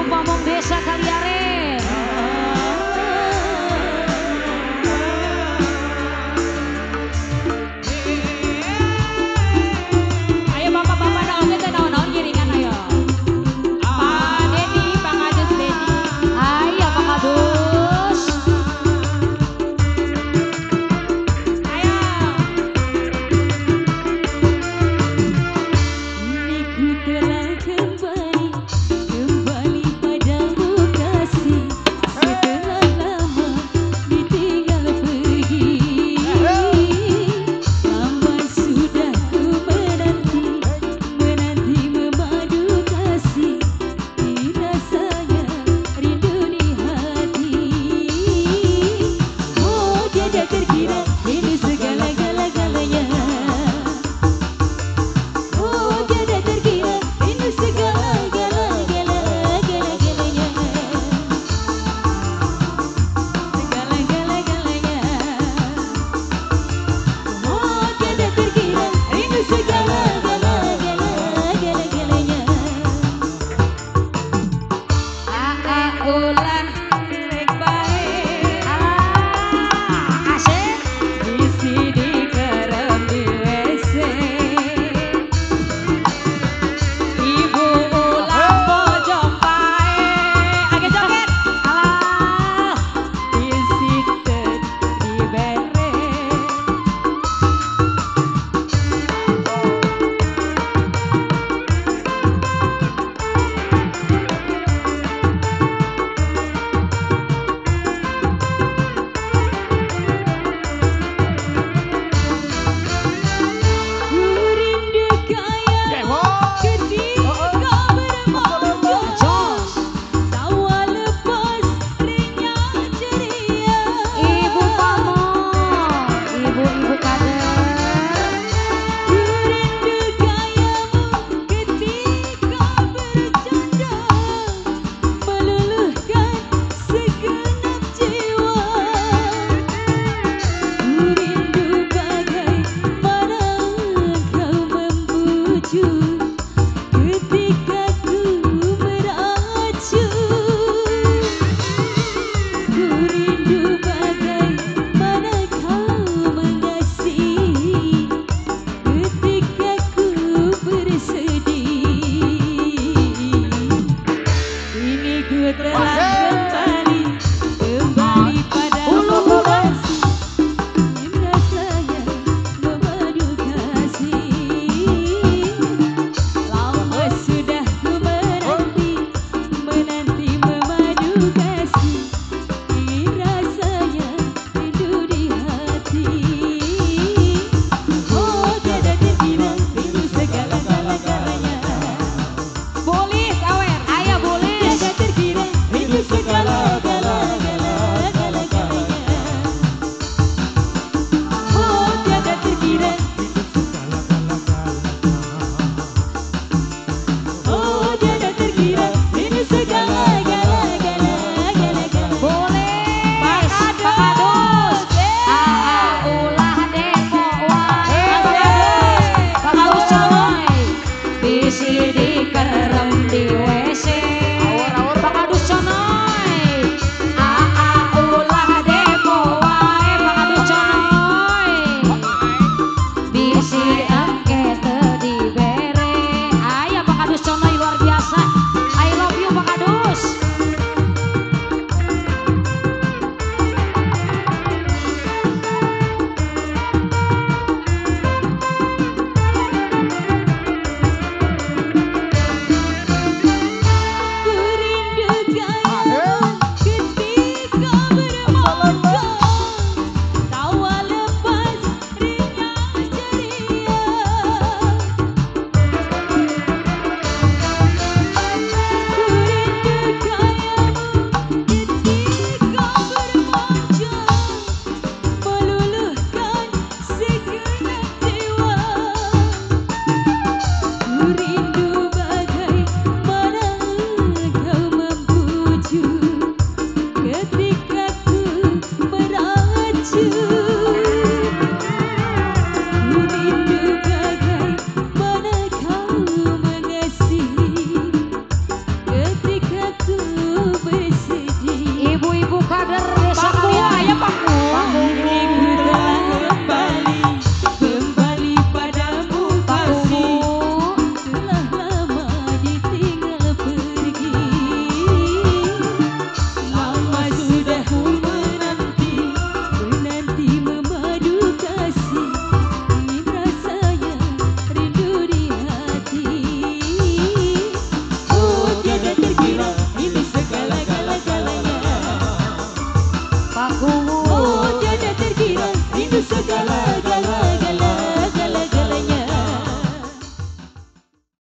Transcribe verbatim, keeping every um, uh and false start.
pamong desa Kaliare. Ayo bapak-bapak naon teh naon-naon giringan ayo. Pak Dedi, Pak Kadus Dedi. Ayo Pak Kadus. Ayo. Ku telah kembali, kembali padamu kasih. Setelah lama ditinggal pergi, lama sudah ku menanti, menanti memadu kasih. Rasanya rindu di hati. Oh tiada terkira ini segala-gala-galanya. Oh tiada terkira ini segala-gala-gala-gala-galanya. Segala-gala-galanya. Oh tiada terkira ini segala-gala-gala-gala-galanya. Aa ulah rek bae. Ah, asik. Isi di kerem di W C. Ibu ulah pojok bae. Age joget. Alah. Isi tet di bere. Ku rindu kaya ketika bermanja. Jos. Tawa lepas rinyah ceria. Ibu pamong. Ibu-ibu kader. Ku rindu kayamu ketika bercanda, meluluhkan segenap jiwa. Ku rindu bagaimana kau membujuk ketika ku meracun. Ku rindu bagaimana kau mengasihi ketika ku bersedih. Ini ku telah kembali, kembali padamu kasih. Rasanya memadu kasih. Lama sudah ku menanti, menanti memadu kasih. Rasanya rindu di hati. Oh tiada terkira rindu segala-gala-galanya. Bulis awer. Ayo bulis. Tiada terkira rindu segala-gala-gala-galanya. Oh tiada terkira. Oh tiada terkira rindu segala-gala-gala-galanya. Bulis. Pak Pak Kadus. Kadus. Aa ulah demo wae. Pak Pak Kadus. Pak Kadus coy. Bisi dikerem di W C. Pak Kadus conoy. Aa ulah demo wae. Pak Kadus conoy. Bisi engke teu dibere. Aya Pak Kadus conoy luar biasa. I love you Pak Kadus. Ku rindu kayamu ketika bermanja. Tawa lepas rinyah ceria. Ku rindu kayamu ketika bermanja, meluluhkan segenap jiwa. Ku rindu